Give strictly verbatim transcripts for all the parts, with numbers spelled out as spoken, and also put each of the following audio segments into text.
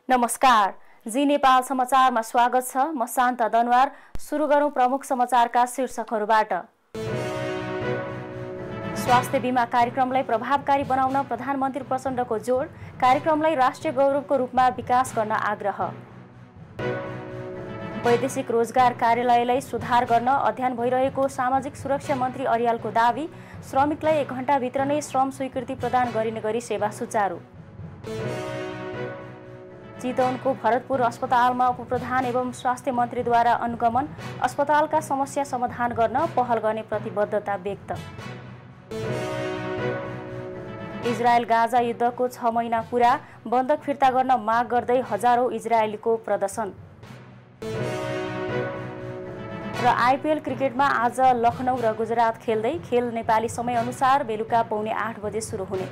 नमस्कार, जी नेपाल समाचारमा स्वागत छ। म शान्ता दनवार। सुरु गरौं प्रमुख समाचारका शीर्षकहरूबाट। स्वास्थ्य बीमा कार्यक्रमलाई प्रभावकारी बनाउन प्रधानमन्त्री प्रचण्डको जोड, कार्यक्रमलाई राष्ट्रिय गौरवको रूपमा विकास गर्न आग्रह। वैदेशिक रोजगार कार्यालयलाई सुधार गर्न अध्ययन भइरहेको सामाजिक सुरक्षा मन्त्री अर्यालको दावी, श्रमिकलाई एक घण्टाभित्र नै श्रम स्वीकृति प्रदान गरिने गरी सेवा सुचारू। चितवनको भरतपुर अस्पतालमा उपप्रधान एवं स्वास्थ्य मन्त्रीद्वारा अनुगमन, अस्पतालका समस्या समाधान गर्न पहल गर्ने प्रतिबद्धता व्यक्त। इजरायल गाजा युद्धको छ महिना पुरा, बन्दक फिर्ता गर्न माग गर्दै हजारौं इजरायलीको प्रदर्शन। र आइपिएल क्रिकेटमा आज लखनऊ र गुजरात खेल्दै, खेल नेपाली समय अनुसार बेलुका पौने आठ बजे सुरु हुने।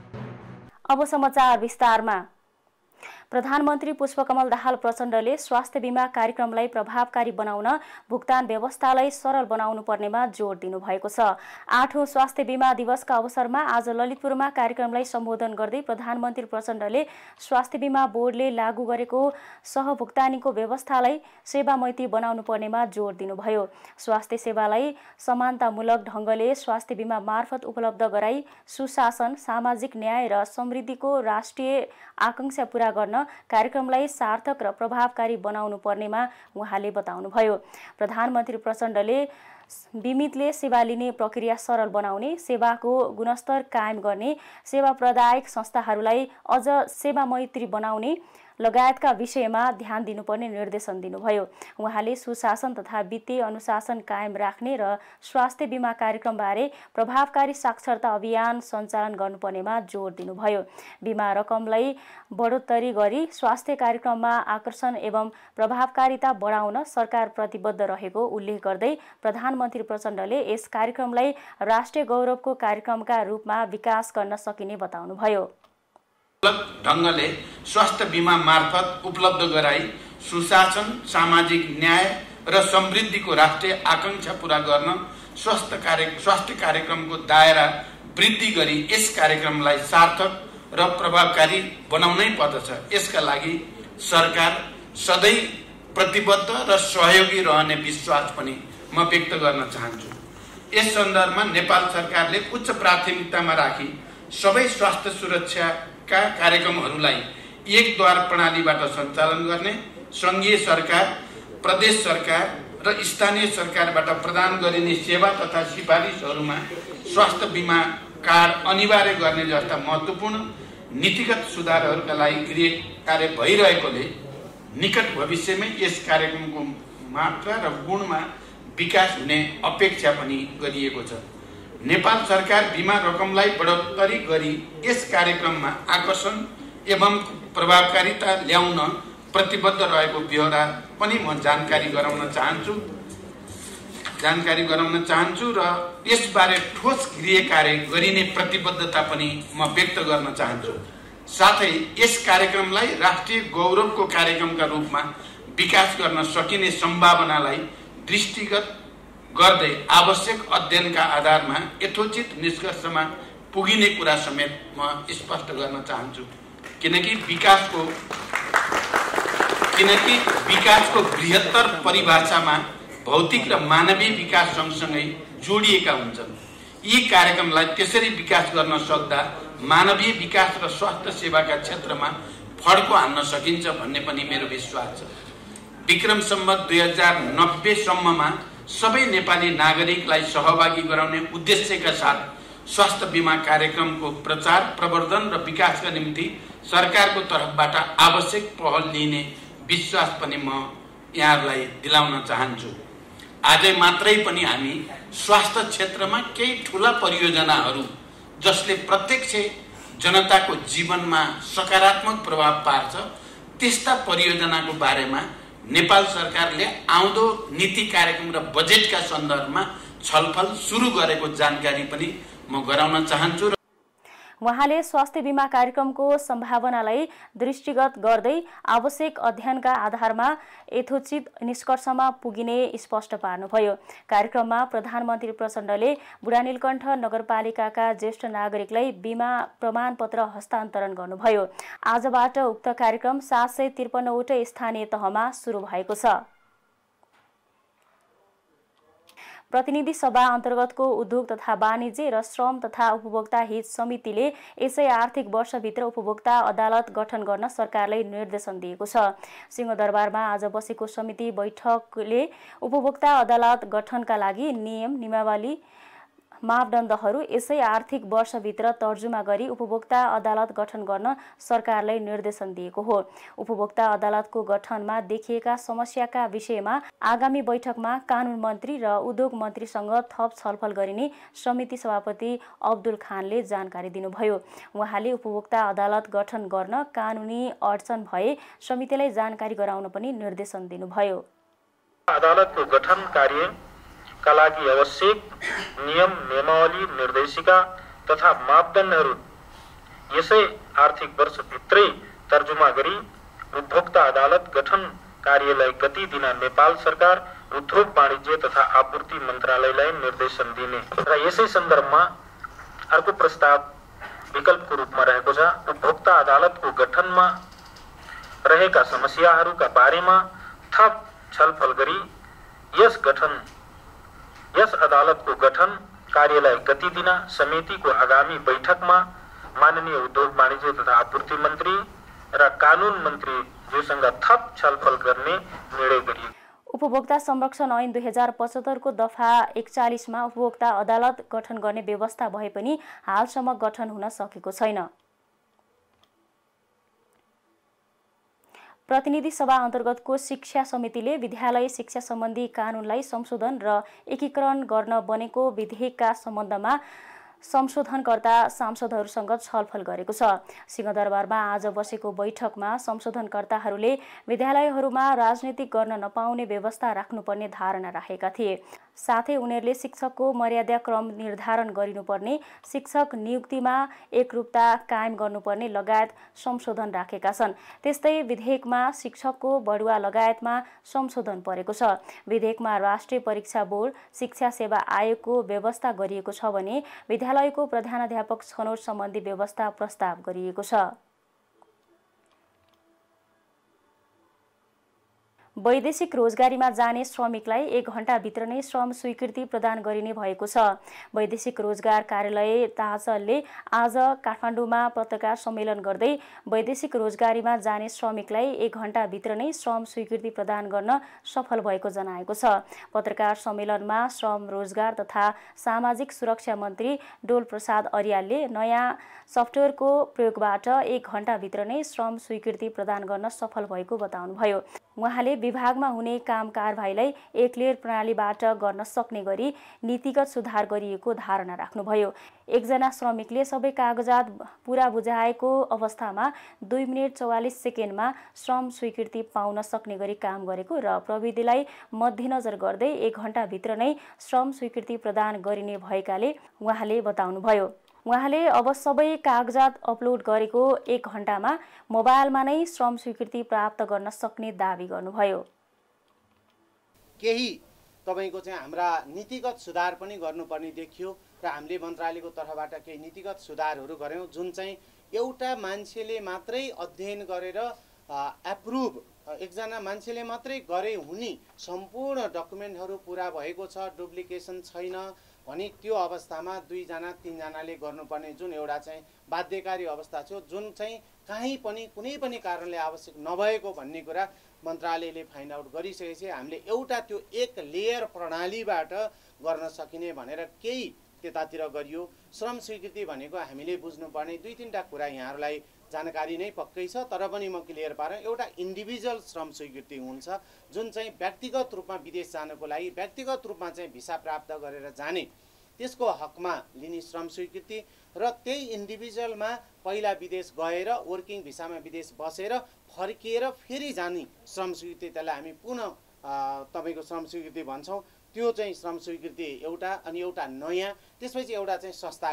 अब समाचार विस्तारमा। प्रधानमन्त्री पुष्पकमल दाहाल प्रचण्डले स्वास्थ्य बीमा कार्यक्रमलाई प्रभावकारी बनाउन भुक्तान व्यवस्थालाई सरल बनाउनु पर्नेमा जोड दिनुभएको छ। आठौं स्वास्थ्य बीमा दिवसका अवसरमा आज ललितपुरमा कार्यक्रमलाई सम्बोधन गर्दै प्रधानमन्त्री प्रचण्डले स्वास्थ्य बीमा बोर्डले लागू गरेको सहभुक्तानीको व्यवस्थालाई सेवामैत्री बनाउनु पर्नेमा जोड दिनुभयो। स्वास्थ्य सेवालाई समानतामूलक ढङ्गले स्वास्थ्य बीमा मार्फत उपलब्ध गराई सुशासन, सामाजिक न्याय र समृद्धिको राष्ट्रिय आकांक्षा पूरा गर्न कार्यक्रमलाई सार्थक र प्रभावकारी बनाउनु पर्नेमा उहाँले बताउनुभयो। प्रधानमन्त्री प्रचण्डले बीमितले सेवा लिने प्रक्रिया सरल बनाउने, सेवाको गुणस्तर कायम गर्ने, सेवा प्रदायक संस्थाहरूलाई अझ सेवामैत्री बनाउने लगायतका विषयमा ध्यान दिनुपर्ने निर्देशन दिनुभयो। उहाँले सुशासन तथा वित्तीय अनुशासन कायम राख्ने र स्वास्थ्य बीमा कार्यक्रमबारे प्रभावकारी साक्षरता अभियान सञ्चालन गर्नुपर्नेमा जोड दिनुभयो। बीमा रकमलाई बढोत्तरी गरी स्वास्थ्य कार्यक्रममा आकर्षण एवं प्रभावकारिता बढाउन सरकार प्रतिबद्ध रहेको उल्लेख गर्दै प्रधानमन्त्री प्रचण्डले यस कार्यक्रमलाई राष्ट्रिय गौरवको कार्यक्रमका रूपमा विकास गर्न सकिने बताउनुभयो। ढङ्गले स्वास्थ्य बीमा मार्फत उपलब्ध गराई सुशासन, सामाजिक न्याय र समृद्धिको राष्ट्रिय आकांक्षा पूरा गर्न स्वास्थ्य कार्य स्वास्थ्य कार्यक्रमको दायरा वृद्धि गरी यस कार्यक्रमलाई सार्थक र प्रभावकारी बनाउनै पर्दछ। यसका लागि सरकार सधैँ प्रतिबद्ध र सहयोगी रहने विश्वास पनि म व्यक्त गर्न चाहन्छु। यस सन्दर्भमा नेपाल सरकारले उच्च प्राथमिकतामा राखी सबै स्वास्थ्य सुरक्षा का कार्यक्रमहरूलाई एक द्वार प्रणालीबाट सञ्चालन गर्ने, संघीय सरकार, प्रदेश सरकार र स्थानीय सरकारबाट प्रदान गरिने सेवा तथा सिफारिसहरूमा स्वास्थ्य बीमा कार्ड अनिवार्य गर्ने जस्ता महत्त्वपूर्ण नीतिगत सुधारहरूका लागि गृह कार्य भइरहेकोले निकट भविष्यमै यस कार्यक्रमको मात्रा र गुणमा विकास हुने अपेक्षा पनि गरिएको छ। नेपाल सरकार बीमा रकमलाई बढोत्तरी गरी यस कार्यक्रममा आकर्षण एवं प्रभावकारिता ल्याउन प्रतिबद्ध रहेको ब्यौरा पनि म जानकारी गराउन चाहन्छु जानकारी गराउन चाहन्छु र यसबारे ठोस गृह कार्य गरिने प्रतिबद्धता पनि म व्यक्त गर्न चाहन्छु। साथै यस कार्यक्रमलाई राष्ट्रिय गौरवको कार्यक्रमका रूपमा विकास गर्न सकिने सम्भावनालाई दृष्टिगत गर्दै आवश्यक अध्ययनका आधारमा यथोचित निष्कर्षमा पुगिने कुरा समेत म स्पष्ट गर्न चाहन्छु। किनकि विकासको किनकि विकासको बृहत्तर परिभाषामा भौतिक र मानवीय विकास सँगसँगै जोडिएका हुन्छन्। यी कार्यक्रमलाई त्यसरी विकास गर्न सक्दा मानवीय विकास र स्वास्थ्य सेवाका क्षेत्रमा फड्को हान्न सकिन्छ भन्ने पनि मेरो विश्वास छ। विक्रम सम्वत दुई हजार नब्बे सम्ममा सबै नेपाली नागरिकलाई सहभागी गराउने उद्देश्यका साथ स्वास्थ्य बीमा कार्यक्रमको प्रचार, प्रवर्धन र विकासका निम्ति सरकारको तर्फबाट आवश्यक पहल लिने विश्वास पनि म यहाँहरूलाई दिलाउन चाहन्छु। आजै मात्रै पनि हामी स्वास्थ्य क्षेत्रमा केही ठूला परियोजनाहरू जसले प्रत्यक्ष जनताको जीवनमा सकारात्मक प्रभाव पार्छ त्यस्ता परियोजनाको बारेमा नेपाल सरकारले आउँदो नीति कार्यक्रम र बजेटका सन्दर्भमा छलफल सुरु गरेको जानकारी पनि म गराउन चाहन्छु। उहाँले स्वास्थ्य बीमा कार्यक्रमको सम्भावनालाई दृष्टिगत गर्दै आवश्यक अध्ययनका आधारमा यथोचित निष्कर्षमा पुगिने स्पष्ट पार्नुभयो। कार्यक्रममा प्रधानमन्त्री प्रचण्डले बुढानीलकण्ठ नगरपालिकाका ज्येष्ठ नागरिकलाई बीमा प्रमाणपत्र हस्तान्तरण गर्नुभयो। आजबाट उक्त कार्यक्रम सात सय त्रिपन्नवटै स्थानीय तहमा सुरु भएको छ। प्रतिनिधि सभा अन्तर्गतको उद्योग तथा वाणिज्य र श्रम तथा उपभोक्ता हित समितिले यसै आर्थिक वर्षभित्र उपभोक्ता अदालत गठन गर्न सरकारलाई निर्देशन दिएको छ। सिंहदरबारमा आज बसेको समिति बैठकले उपभोक्ता अदालत गठनका लागि नियम नियमावली मापदण्डहरू यसै आर्थिक वर्षभित्र तर्जुमा गरी उपभोक्ता अदालत गठन गर्न सरकारलाई निर्देशन दिएको हो। उपभोक्ता अदालतको गठनमा देखिएका समस्याका विषयमा आगामी बैठकमा कानुन मन्त्री र उद्योग मन्त्रीसँग थप छलफल गरिने समिति सभापति अब्दुल खानले जानकारी दिनुभयो। उहाँले उपभोक्ता अदालत गठन गर्न कानुनी अडचन भए समितिलाई जानकारी गराउन पनि निर्देशन दिनुभयो। अदालतको गठन कार्य का लागि आवश्यक नियम नियमावली निर्देशिका तथा मापदण्डहरू यसै आर्थिक वर्षभित्रै तर्जुमा गरी उपभोक्ता अदालत गठन कार्यलाई गति दिन नेपाल सरकार उद्योग वाणिज्य तथा आपूर्ति मन्त्रालयलाई निर्देशन दिने र यसै सन्दर्भमा अर्को प्रस्ताव विकल्पको रूपमा रहेको छ। उपभोक्ता अदालतको गठनमा रहेका समस्याहरूका बारेमा थप छलफल गरी यस गठन यस अदालतको गठन कार्यलाई गति दिन समितिको आगामी बैठकमा माननीय उद्योग वाणिज्य तथा आपूर्ति मन्त्री र कानुन मन्त्रीज्यूसँग थप छलफल गर्ने निर्णय गरियो। उपभोक्ता संरक्षण ऐन दुई हजार पचहत्तरको दफा एकचालिसमा उपभोक्ता अदालत गठन गर्ने व्यवस्था भए पनि हालसम्म गठन हुन सकेको छैन। प्रतिनिधि सभा अन्तर्गतको शिक्षा समितिले विद्यालय शिक्षा सम्बन्धी कानुनलाई संशोधन र एकीकरण गर्न बनेको विधेयकका सम्बन्धमा संशोधनकर्ता सांसदहरूसँग छलफल गरेको छ। सिंहदरबारमा आज बसेको बैठकमा संशोधनकर्ताहरूले विद्यालयहरूमा राजनीति गर्न नपाउने व्यवस्था राख्नुपर्ने धारणा राखेका थिए। साथै उनीहरूले शिक्षकको मर्यादा क्रम निर्धारण गरिनुपर्ने, शिक्षक नियुक्तिमा एकरूपता कायम गर्नुपर्ने लगायत संशोधन राखेका छन्। त्यस्तै विधेयकमा शिक्षकको बढुवा लगायतमा संशोधन परेको छ। विधेयकमा राष्ट्रिय परीक्षा बोर्ड, शिक्षा सेवा आयोगको व्यवस्था गरिएको छ भने विद्यालयको प्रधानाध्यापक छनौट सम्बन्धी व्यवस्था प्रस्ताव गरिएको छ। वैदेशिक रोजगारीमा जाने श्रमिकलाई एक घण्टाभित्र नै श्रम स्वीकृति प्रदान गरिने भएको छ। वैदेशिक रोजगार कार्यालय ताजलले आज काठमाडौँमा पत्रकार सम्मेलन गर्दै वैदेशिक रोजगारीमा जाने श्रमिकलाई एक घण्टाभित्र नै श्रम स्वीकृति प्रदान गर्न सफल भएको जनाएको छ। पत्रकार सम्मेलनमा श्रम रोजगार तथा सामाजिक सुरक्षा मन्त्री डोल प्रसाद अर्यालले नयाँ सफ्टवेयरको प्रयोगबाट एक घण्टाभित्र नै श्रम स्वीकृति प्रदान गर्न सफल भएको बताउनुभयो। उहाँले विभागमा हुने काम कारबाहीलाई एक लेयर प्रणालीबाट गर्न सक्ने गरी नीतिगत सुधार गरिएको धारणा राख्नुभयो। एकजना श्रमिकले सबै कागजात पूरा बुझाएको अवस्थामा दुई मिनट चौवालिस सेकेन्डमा श्रम स्वीकृति पाउन सक्ने गरी काम गरेको र प्रविधिलाई मध्यनजर गर्दै एक घण्टाभित्र नै श्रम स्वीकृति प्रदान गरिने भएकाले उहाँले बताउनुभयो। उहाँले अब सबै कागजात अपलोड गरेको एक घण्टामा मोबाइलमा नै श्रम स्वीकृति प्राप्त गर्न सक्ने दावी गर्नुभयो। केही तपाईको चाहिँ हाम्रा नीतिगत सुधार पनि गर्नुपर्ने देखियो र हामीले मन्त्रालयको तर्फबाट केही नीतिगत सुधारहरू गर्यौं, जुन चाहिँ एउटा मान्छेले मात्रै अध्ययन गरेर एप्रुभ एकजना मान्छेले मात्रै गरे हुने सम्पूर्ण डकुमेन्टहरू पूरा भएको छ, डुप्लिकेसन छैन भने त्यो अवस्थामा दुईजना तीनजनाले गर्नुपर्ने जुन एउटा चाहिँ बाध्यकारी अवस्था छ, जुन चाहिँ कहीँ पनि कुनै पनि कारणले आवश्यक नभएको भन्ने कुरा मन्त्रालयले फाइन्ड आउट गरिसकेपछि हामीले एउटा त्यो एक लेयर प्रणालीबाट गर्न सकिने भनेर केही त्यतातिर गरियो। श्रम स्वीकृति भनेको हामीले बुझ्नुपर्ने दुई तीनटा कुरा यहाँहरूलाई जानकारी नै पक्कै छ, तर पनि म क्लियर पारेँ। एउटा इन्डिभिजुअल श्रम स्वीकृति हुन्छ जुन चाहिँ व्यक्तिगत रूपमा विदेश जानको लागि व्यक्तिगत रूपमा चाहिँ भिसा प्राप्त गरेर जाने त्यसको हकमा लिने श्रम स्वीकृति, र त्यही इन्डिभिजुअलमा पहिला विदेश गएर वर्किङ भिसामा विदेश बसेर फर्किएर फेरि जाने श्रम स्वीकृति, त्यसलाई हामी पुनः तपाईँको श्रम स्वीकृति भन्छौँ। त्यो चाहिँ श्रम स्वीकृति एउटा, अनि एउटा नयाँ, त्यसपछि एउटा चाहिँ संस्थागत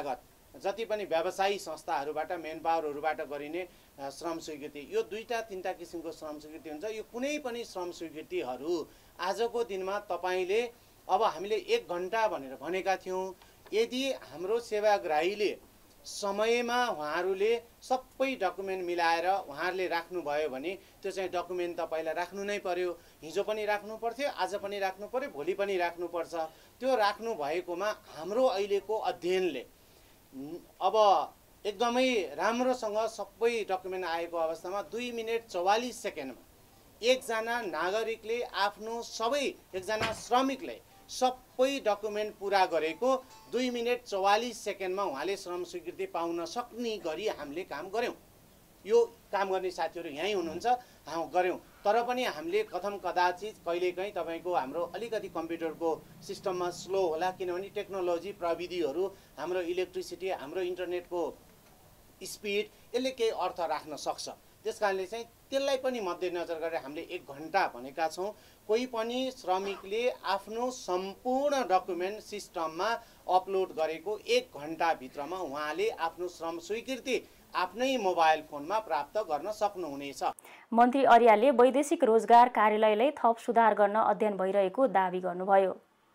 जति पनि व्यवसायी संस्थाहरूबाट मेन पावरहरूबाट गरिने श्रम स्वीकृति, यो दुईटा तीनटा किसिमको श्रम स्वीकृति हुन्छ। यो कुनै पनि श्रम स्वीकृतिहरू आजको दिनमा तपाईले अब हामीले एक घण्टा भनेर भनेका थियौँ, यदि हाम्रो सेवाग्राहीले समयमा उहाँहरूले सबै डकुमेन्ट मिलाएर उहाँहरूले राख्नुभयो भने त्यो चाहिँ डकुमेन्ट त पहिला राख्नु नै पर्यो। हिजो पनि राख्नु पर्थ्यो, आज पनि राख्नु पर्यो, भोलि पनि राख्नुपर्छ। त्यो राख्नु भएकोमा हाम्रो अहिलेको अध्ययनले अब एकदमै राम्रोसँग सबै डकुमेन्ट आएको अवस्थामा दुई मिनट चौवालिस सेकेन्डमा एकजना नागरिकले आफ्नो सबै एकजना श्रमिकले सबै डकुमेन्ट पुरा गरेको दुई मिनट चौवालिस सेकेन्डमा उहाँले श्रम स्वीकृति पाउन सक्ने गरी हामीले काम गऱ्यौँ। यो काम गर्ने साथीहरू यहीँ हुनुहुन्छ, हामी गऱ्यौँ। तर पनि हामीले कथम कदाचित कहिलेकाहीँ तपाईँको हाम्रो अलिकति कम्प्युटरको सिस्टममा स्लो होला, किनभने टेक्नोलोजी प्रविधिहरू हाम्रो इलेक्ट्रिसिटी हाम्रो इन्टरनेटको स्पिड यसले केही अर्थ राख्न सक्छ। त्यस कारणले चाहिँ त्यसलाई पनि मध्यनजर गरेर हामीले एक घन्टा भनेका छौँ। कोही पनि श्रमिकले आफ्नो सम्पूर्ण डकुमेन्ट सिस्टममा अपलोड गरेको एक घन्टाभित्रमा उहाँले आफ्नो श्रम स्वीकृति आफ्नै मोबाइल फोनमा प्राप्त गर्न सक्नुहुनेछ। मन्त्री अर्यालले वैदेशिक रोजगार कार्यालयलाई थप सुधार गर्न अध्ययन भइरहेको दावी गर्नुभयो।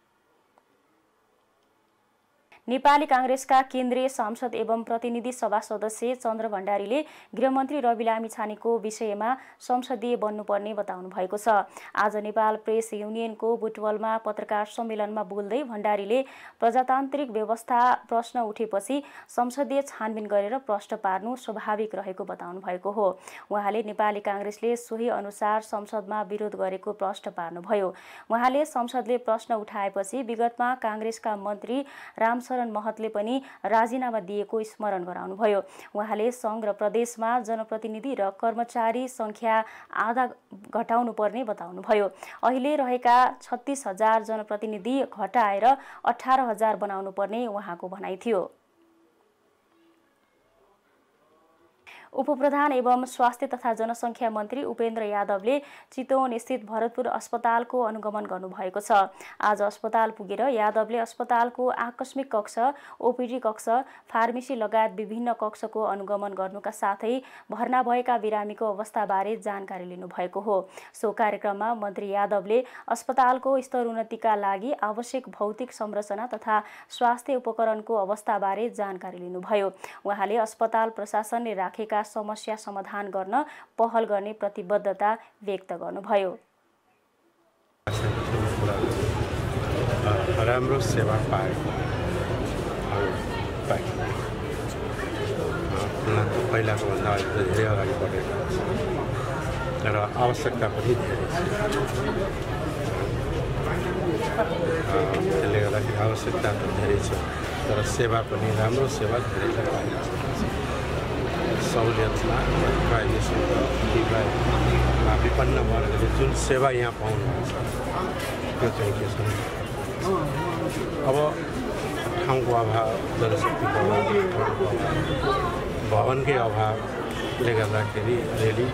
नेपाली कांग्रेसका केन्द्रीय संसद एवं प्रतिनिधि सभा सदस्य चन्द्र भण्डारीले गृहमन्त्री रवि लामिछानेको विषयमा संसदीय बन्नुपर्ने बताउनु भएको छ। आज नेपाल प्रेस युनियनको बुटवलमा पत्रकार सम्मेलनमा बोल्दै भण्डारीले प्रजातान्त्रिक व्यवस्था प्रश्न उठेपछि संसदीय छानबिन गरेर प्रश्न पार्नु स्वाभाविक रहेको बताउनु भएको हो। उहाँले नेपाली कांग्रेसले सोही अनुसार संसदमा विरोध गरेको प्रश्न पार्नुभयो। उहाँले संसदले प्रश्न उठाएपछि विगतमा कांग्रेसका मन्त्री रामशरण महतले पनि राजीनामा दिएको स्मरण गराउनुभयो। उहाँले संघ र प्रदेशमा जनप्रतिनिधि र कर्मचारी संख्या आधा घटाउनु पर्ने बताउनुभयो। अहिले रहेका छत्तीस हजार जनप्रतिनिधि घटाएर अठार हजार बनाउनु पर्ने उहाँको भनाइ थियो। उपप्रधान एवं स्वास्थ्य तथा जनसङ्ख्या मन्त्री उपेन्द्र यादवले चितवन स्थित भरतपुर अस्पतालको अनुगमन गर्नुभएको छ। आज अस्पताल पुगेर यादवले अस्पतालको आकस्मिक कक्ष, ओपीडी कक्ष, फार्मेसी लगायत विभिन्न कक्षको अनुगमन गर्नुका साथै भर्ना भएका बिरामीको अवस्थाबारे जानकारी लिनुभएको हो। सो कार्यक्रममा मन्त्री यादवले अस्पतालको स्तरोन्नतिका लागि आवश्यक भौतिक संरचना तथा स्वास्थ्य उपकरणको अवस्थाबारे जानकारी लिनुभयो। उहाँले अस्पताल प्रशासनले राखेका समस्या समाधान गर्न पहल गर्ने प्रतिबद्धता व्यक्त गर्नुभयो। राम्रो सेवा पाएको पहिलाको भन्दा धेरै अगाडि बढेको छ र आवश्यकता पनि धेरै छ। त्यसले गर्दाखेरि आवश्यकता पनि धेरै छ तर सेवा पनि राम्रो सेवा धेरै पाइन्छ। सहुलियतमा प्राइभेटमा विपन्न वर्गले जुन सेवा यहाँ पाउनुहुन्छ त्यो चाहिँ के छ अब ठाउँको अभाव, जनशक्तिको अभाव, भवनकै अभावले गर्दाखेरि अलिअलि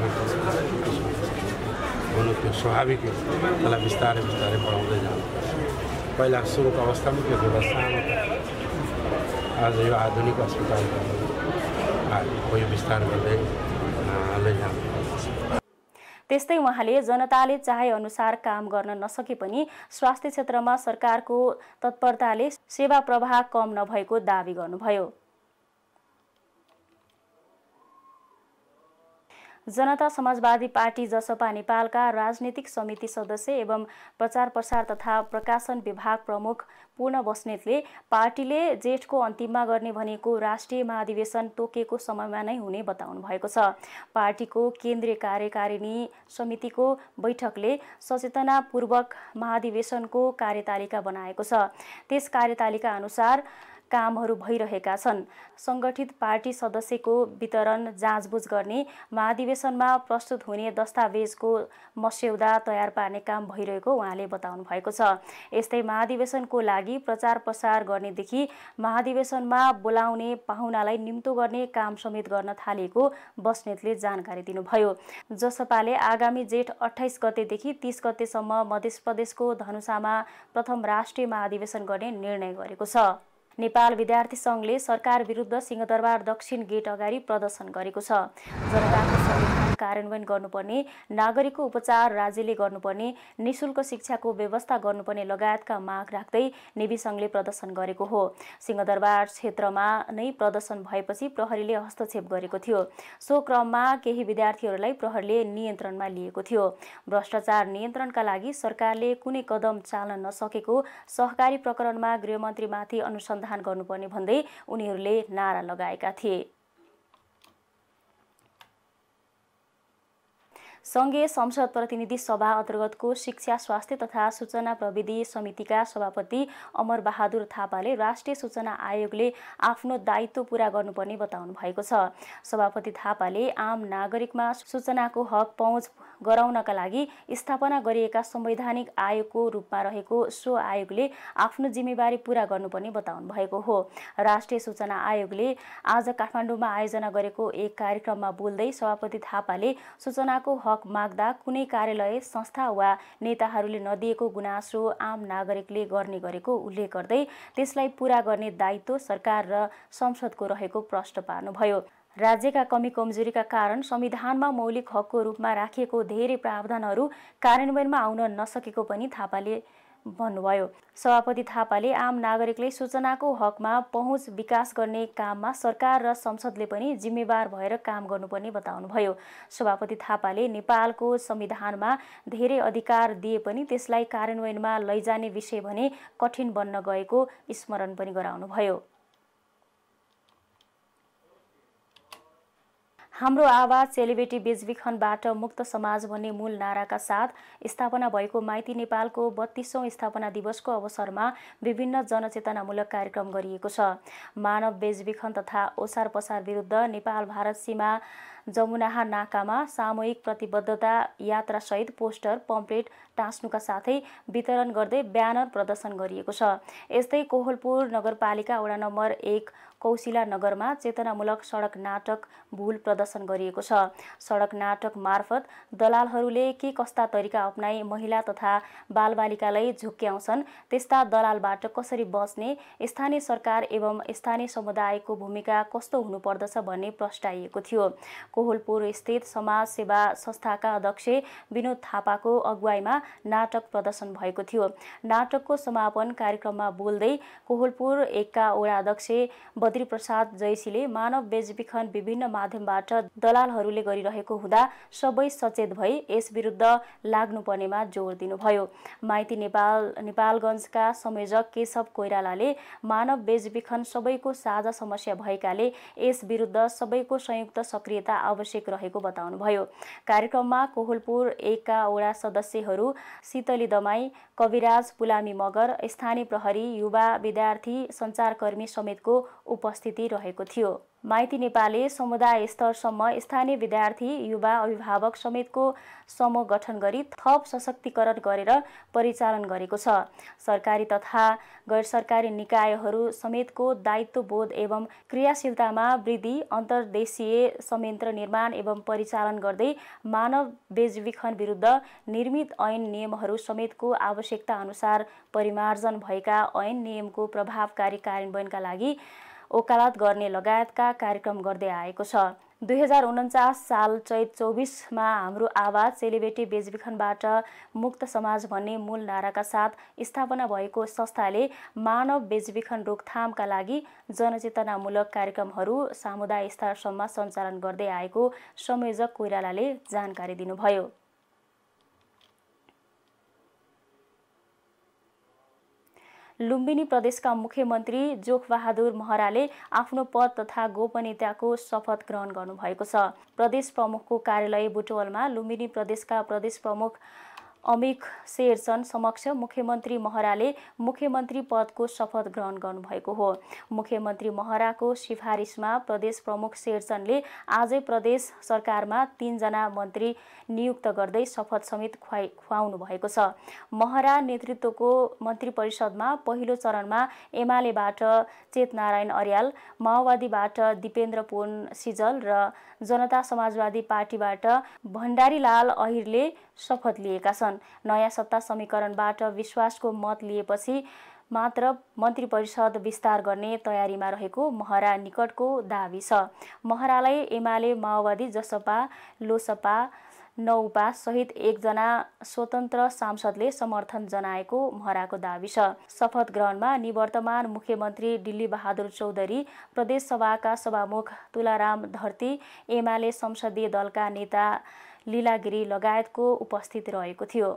हुनु त्यो स्वाभाविक हो। त्यसलाई बिस्तारै बिस्तारै बढाउँदै जानुपर्छ। पहिला सुरुको अवस्थामा त्यो एउटा सानो आज यो आधुनिक अस्पताल यो विस्तार गर्दै लैजानुपर्छ। त्यस्तै उहाँले जनताले चाहे अनुसार काम गर्न नसके पनि स्वास्थ्य क्षेत्रमा सरकारको तत्परताले सेवा प्रवाह कम नभएको दावी गर्नुभयो। जनता समाजवादी पार्टी जसपा नेपालका राजनीतिक समिति सदस्य एवं प्रचार प्रसार तथा प्रकाशन विभाग प्रमुख पूर्ण बस्नेतले पार्टीले जेठको अन्तिममा गर्ने भनेको राष्ट्रिय महाधिवेशन तोकेको समयमा नै हुने बताउनु भएको छ। पार्टीको केन्द्रीय कार्यकारिणी समितिको बैठकले सचेतनापूर्वक महाधिवेशनको कार्यतालिका बनाएको छ। त्यस कार्यतालिका अनुसार कामहरू भइरहेका छन्। संगठित पार्टी सदस्यको वितरण जाँचबुझ गर्ने, महाधिवेशनमा प्रस्तुत हुने दस्तावेजको मस्यौदा तयार पार्ने काम भइरहेको उहाँले बताउनु भएको छ। यस्तै महाधिवेशनको लागि प्रचार प्रसार गर्नेदेखि महाधिवेशनमा बोलाउने पाहुनालाई निम्तो गर्ने काम समेत गर्न थालेको बस्नेतले जानकारी दिनुभयो। जसपाले आगामी जेठ अट्ठाइस गतेदेखि तीस गतेसम्म मध्य प्रदेशको धनुषामा प्रथम राष्ट्रिय महाधिवेशन गर्ने निर्णय गरेको छ। नेपाल विद्यार्थी सङ्घले सरकार विरुद्ध सिंहदरबार दक्षिण गेट अगाडि प्रदर्शन गरेको छ। जनताको संविधान कार्यान्वयन गर्नुपर्ने, नागरिकको उपचार राज्यले गर्नुपर्ने, निशुल्क शिक्षाको व्यवस्था गर्नुपर्ने लगायतका माग राख्दै नेवी सङ्घले प्रदर्शन गरेको हो। सिंहदरबार क्षेत्रमा नै प्रदर्शन भएपछि प्रहरीले हस्तक्षेप गरेको थियो। सो क्रममा केही विद्यार्थीहरूलाई प्रहरीले नियन्त्रणमा लिएको थियो। भ्रष्टाचार नियन्त्रणका लागि सरकारले कुनै कदम चाल्न नसकेको, सहकारी प्रकरणमा गृहमन्त्रीमाथि अनुसन्धान गर्नुपर्ने भन्दै उनीहरूले नारा लगाएका थिए। सङ्घीय संसद प्रतिनिधि सभा अन्तर्गतको शिक्षा, स्वास्थ्य तथा सूचना प्रविधि समितिका सभापति अमर बहादुर थापाले राष्ट्रिय सूचना आयोगले आफ्नो दायित्व पूरा गर्नुपर्ने बताउनु भएको छ। सभापति थापाले आम नागरिकमा सूचनाको हक पहुँच गराउनका लागि स्थापना गरिएका संवैधानिक आयोगको रूपमा रहेको सो आयोगले आफ्नो जिम्मेवारी पूरा गर्नुपर्ने बताउनु भएको हो। राष्ट्रिय सूचना आयोगले आज काठमाडौँमा आयोजना गरेको एक कार्यक्रममा बोल्दै सभापति थापाले सूचनाको हक माग्दा कुनै कार्यालय, संस्था वा नेताहरूले नदिएको गुनासो आम नागरिकले गर्ने गरेको उल्लेख गर्दै त्यसलाई पूरा गर्ने दायित्व सरकार र संसदको रहेको प्रश्न पार्नुभयो। राज्यका कमी कमजोरीका कारण संविधानमा मौलिक हकको रूपमा राखिएको धेरै प्रावधानहरू कार्यान्वयनमा आउन नसकेको पनि थापाले भन्नुभयो। सभापति थापाले आम नागरिकले सूचनाको हकमा पहुँच विकास गर्ने काममा सरकार र संसदले पनि जिम्मेवार भएर काम गर्नुपर्ने बताउनुभयो। सभापति थापाले नेपालको संविधानमा धेरै अधिकार दिए पनि त्यसलाई कार्यान्वयनमा लैजाने विषय भने कठिन बन्न गएको स्मरण पनि गराउनुभयो। हाम्रो आवाज चेलीबेटी बेचबिखनबाट मुक्त समाज भन्ने मूल नाराका साथ स्थापना भएको माइती नेपालको बत्तीसौँ स्थापना दिवसको अवसरमा विभिन्न जनचेतनामूलक कार्यक्रम गरिएको छ। मानव बेचबिखन तथा ओसार पसार विरुद्ध नेपाल भारत सीमा जमुनाहा नाकामा सामूहिक प्रतिबद्धता यात्रासहित पोस्टर, पम्पलेट टाँस्नुका साथै वितरण गर्दै ब्यानर प्रदर्शन गरिएको छ। यस्तै कोहलपुर नगरपालिका वडा नम्बर एक कौशिला नगरमा चेतनामूलक सडक नाटक भूल प्रदर्शन गरिएको छ। सडक नाटक मार्फत दलालहरूले के कस्ता तरिका अपनाई महिला तथा बालबालिकालाई झुक्क्याउँछन्, त्यस्ता दलालबाट कसरी बच्ने, स्थानीय सरकार एवं स्थानीय समुदायको भूमिका कस्तो हुनुपर्दछ भन्ने प्रस्ताइएको थियो। कोहलपुर स्थित समाज सेवा संस्थाका अध्यक्ष विनोद थापाको अगुवाईमा नाटक प्रदर्शन भएको थियो। नाटकको समापन कार्यक्रममा बोल्दै कोहलपुर एकका वडा अध्यक्ष बद्री प्रसाद जयसीले मानव बेचबिखन विभिन्न माध्यमबाट दलालहरूले गरिरहेको हुँदा सबै सचेत भई यस विरुद्ध लाग्नुपर्नेमा जोड दिनुभयो। माइती नेपाल नेपालगञ्जका संयोजक केशव कोइरालाले मानव बेचबिखन सबैको साझा समस्या भएकाले यस विरुद्ध सबैको संयुक्त सक्रियता आवश्यक रहेको बताउनुभयो। कार्यक्रममा कोहलपुर एकका वडा सदस्यहरू शीतली दमाई, कविराज पुलामी मगर, स्थानीय प्रहरी, युवा, विद्यार्थी, सञ्चारकर्मी समेतको उपस्थिति रहेको थियो। माइती नेपालले समुदाय स्तरसम्म स्थानीय विद्यार्थी, युवा, अभिभावक समेतको समूह गठन गरी थप सशक्तिकरण गरेर परिचालन गरेको छ। सरकारी तथा गैर सरकारी निकायहरू समेतको दायित्वबोध एवं क्रियाशीलतामा वृद्धि, अन्तर्देशीय संयन्त्र निर्माण एवं परिचालन गर्दै मानव बेचबिखन विरुद्ध निर्मित ऐन नियमहरू समेतको आवश्यकता अनुसार परिमार्जन भएका ऐन नियमको प्रभावकारी कार्यान्वयनका लागि वकालत गर्ने लगायतका कार्यक्रम गर्दै आएको छ। दुई हजार उन्चास साल चैत चौबिसमा हाम्रो आवाज चेलीबेटी बेचबिखनबाट मुक्त समाज भन्ने मूल नाराका साथ स्थापना भएको संस्थाले मानव बेचबिखन रोकथामका लागि जनचेतनामूलक कार्यक्रमहरू समुदाय स्तरसम्म सञ्चालन गर्दै आएको संयोजक कोइरालाले जानकारी दिनुभयो। लुम्बिनी प्रदेशका मुख्यमन्त्री जोखबहादुर महराले आफ्नो पद तथा गोपनीयताको शपथ ग्रहण गर्नुभएको छ। प्रदेश प्रमुखको कार्यालय बुटवलमा लुम्बिनी प्रदेशका प्रदेश प्रमुख अमिक शेरचन समक्ष मुख्यमन्त्री महराले मुख्यमन्त्री पदको शपथ ग्रहण गर्नुभएको हो। मुख्यमन्त्री महराको सिफारिसमा प्रदेश प्रमुख शेरचनले आजै प्रदेश सरकारमा तीनजना मन्त्री नियुक्त गर्दै शपथ समेत खुवाइ खुवाउनु भएको छ। महरा नेतृत्वको मन्त्री परिषदमा पहिलो चरणमा एमालेबाट चेतनारायण अर्याल, माओवादीबाट दिपेन्द्र पुन सिजल र जनता समाजवादी पार्टीबाट भण्डारीलाल अहिरले शपथ लिएका छन्। नयाँ सत्ता समीकरणबाट विश्वासको मत लिएपछि मात्र मन्त्री परिषद विस्तार गर्ने तयारीमा रहेको महरा निकटको दावी छ। महरालाई एमाले, माओवादी, जसपा, लोसपा, नौपा सहित एकजना स्वतन्त्र सांसदले समर्थन जनाएको महराको दावी छ। शपथ ग्रहणमा निवर्तमान मुख्यमन्त्री डिल्ली बहादुर चौधरी, प्रदेश सभाका सभामुख तुलाराम धर्ती, एमाले संसदीय दलका नेता लीला गिरी लगायतको उपस्थित रहेको थियो।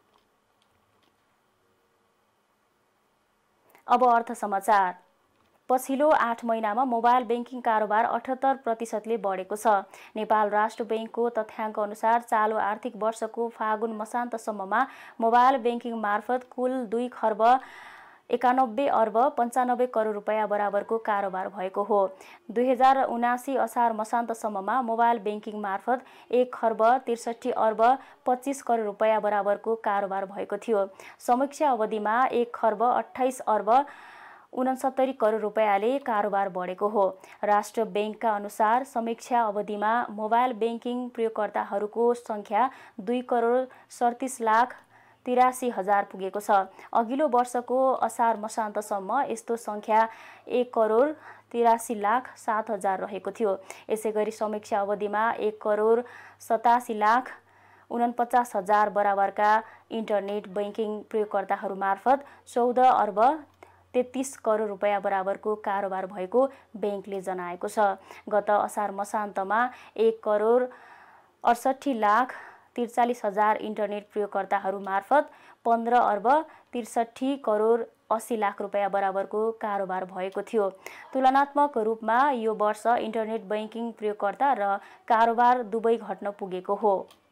अब अर्थ समाचार। पछिल्लो आठ महिनामा मोबाइल ब्याङ्किङ कारोबार अठहत्तर प्रतिशतले बढेको छ। नेपाल राष्ट्र ब्याङ्कको तथ्याङ्क अनुसार चालु आर्थिक वर्षको फागुन मसान्तसम्ममा मोबाइल ब्याङ्किङ मार्फत कुल दुई खर्ब एकानब्बे अर्ब पन्चानब्बे करोड रुपियाँ बराबरको कारोबार भएको हो। दुई हजार उनासी असार मसान्तसम्ममा मोबाइल ब्याङ्किङ मार्फत एक खर्ब त्रिसठी अर्ब पच्चिस करोड रुपियाँ बराबरको कारोबार भएको थियो। समीक्षा अवधिमा एक खर्ब अठाइस अर्ब उनसत्तरी करोड रुपियाँले कारोबार बढेको हो। राष्ट्र ब्याङ्कका अनुसार समीक्षा अवधिमा मोबाइल ब्याङ्किङ प्रयोगकर्ताहरूको सङ्ख्या दुई करोड सडतिस लाख तिरासी हजार पुगेको छ। अघिल्लो वर्षको असार मसान्तसम्म यस्तो सङ्ख्या एक करोड तिरासी लाख सात हजार रहेको थियो। यसै गरी समीक्षा अवधिमा एक करोड सतासी लाख उनपचास हजार बराबरका इन्टरनेट ब्याङ्किङ प्रयोगकर्ताहरू मार्फत चौध अर्ब तेत्तिस करोड रुपियाँ बराबरको कारोबार भएको ब्याङ्कले जनाएको छ। गत असार मसान्तमा एक करोड अडसट्ठी लाख त्रिचालिस हजार इन्टरनेट प्रयोगकर्ताहरू मार्फत पन्ध्र अर्ब त्रिसठी करोड अस्सी लाख रुपियाँ बराबरको कारोबार भएको थियो। तुलनात्मक रूपमा यो वर्ष इन्टरनेट ब्याङ्किङ प्रयोगकर्ता र कारोबार दुवै घट्न पुगेको हो।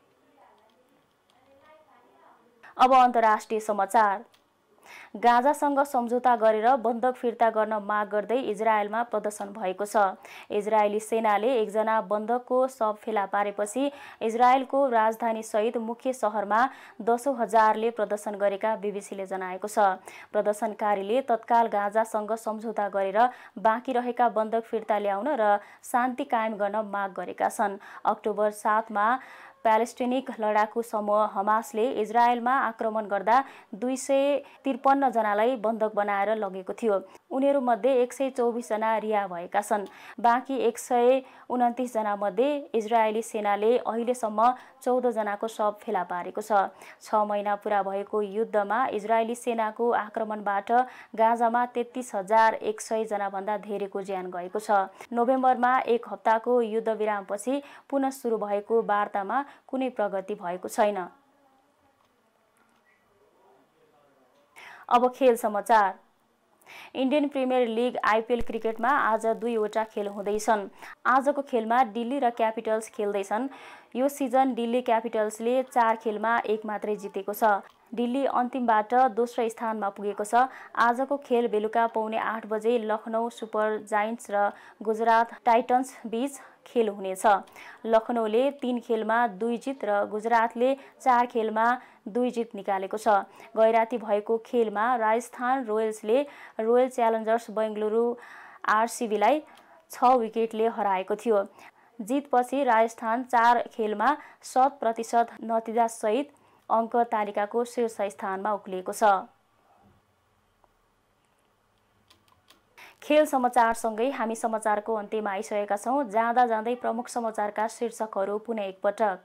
अब अन्तर्राष्ट्रिय समाचार। गाजासँग सम्झौता गरेर बन्दक फिर्ता गर्न माग गर्दै इजरायलमा प्रदर्शन भएको छ। इजरायली सेनाले एकजना बन्दकको शव फेला पारेपछि इजरायलको राजधानी सहित मुख्य शहरमा दसौं हजारले प्रदर्शन गरेका बीबीसीले जनाएको छ। प्रदर्शनकारीले तत्काल गाजासँग सम्झौता गरेर बाँकी रहेका बन्दक फिर्ता ल्याउन र शान्ति कायम गर्न माग गरेका छन्। अक्टोबर सातमा प्यालेस्टिनिक लडाकु समूह हमासले इजरायलमा आक्रमण गर्दा दुई सय त्रिपन्न जनालाई बन्दक बनाएर लगेको थियो। उनीहरूमध्ये एक सय चौबिस जना रिहा भएका छन्। बाँकी एक सय उन्तिस जना मध्ये इजरायली सेनाले अहिलेसम्म चौध जनाको शव फेला पारेको छ। छ महिना पुरा भएको युद्धमा इजरायली सेनाको आक्रमणबाट गाजामा तेत्तिस हजार एक सय जना भन्दा धेरैको ज्यान गएको छ। नोभेम्बरमा एक हप्ताको युद्ध विरामपछि पुनः सुरु भएको वार्तामा कुनै प्रगति भएको छैन। अब खेल समाचार। इन्डियन प्रिमियर लिग आइपिएल क्रिकेटमा आज दुईवटा खेल हुँदैछन्। आजको खेलमा दिल्ली र क्यापिटल्स खेल्दैछन्। यो सिजन दिल्ली क्यापिटल्सले चार खेलमा एक मात्रै जितेको छ। दिल्ली अन्तिमबाट दोस्रो स्थानमा पुगेको छ। आजको खेल बेलुका पौने आठ बजे लखनऊ सुपर जायन्ट्स र गुजरात टाइटन्स बीच खेल हुनेछ। लखनऊले तीन खेलमा दुई जित र गुजरातले चार खेलमा दुई जित निकालेको छ। गैराती भएको खेलमा राजस्थान रोयल्सले रोयल च्यालेन्जर्स बेङ्गलुरु आरसिबीलाई छ विकेटले हराएको थियो। जितपछि राजस्थान चार खेलमा शत प्रतिशत नतिजासहित अङ्क तालिकाको शीर्ष स्थानमा उक्लिएको छ। खेल समाचारसँगै हामी समाचारको अन्त्यमा आइसकेका छौँ। जाँदा जाँदै प्रमुख समाचारका शीर्षकहरू पुनः एकपटक।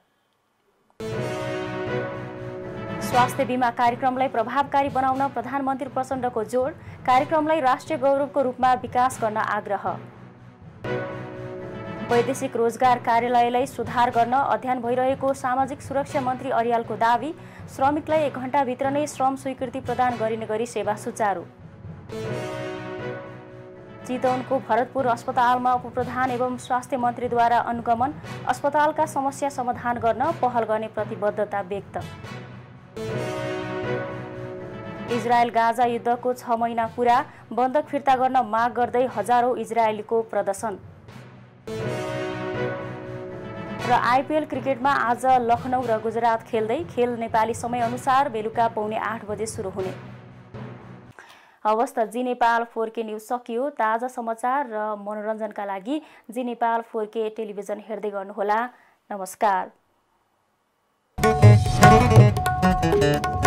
स्वास्थ्य बीमा कार्यक्रमलाई प्रभावकारी बनाउन प्रधानमन्त्री प्रचण्डको जोड। कार्यक्रमलाई राष्ट्रिय गौरवको रूपमा विकास गर्न आग्रह। वैदेशिक रोजगार कार्यालयलाई सुधार गर्न अध्ययन भइरहेको सामाजिक सुरक्षा मन्त्री अर्यालको दावी। श्रमिकलाई एक घण्टाभित्र नै श्रम स्वीकृति प्रदान गरिने गरी सेवा सुचारू। चितवनको भरतपुर अस्पतालमा उपप्रधान एवं स्वास्थ्य मन्त्रीद्वारा अनुगमन। अस्पतालका समस्या समाधान गर्न पहल गर्ने प्रतिबद्धता व्यक्त। इजरायल गाजा युद्धको छ महिना पुरा, बन्दक फिर्ता गर्न माग गर्दै हजारौं इजरायलीको प्रदर्शन। र आइपिएल क्रिकेटमा आज लखनऊ र गुजरात खेल्दै खेल नेपाली समय अनुसार बेलुका पौने आठ बजे सुरु हुने। हवस् त G Nepal four K news सकियो। ताजा समाचार र मनोरञ्जनका लागि G Nepal four K television हेर्दै गर्नुहोला। नमस्कार।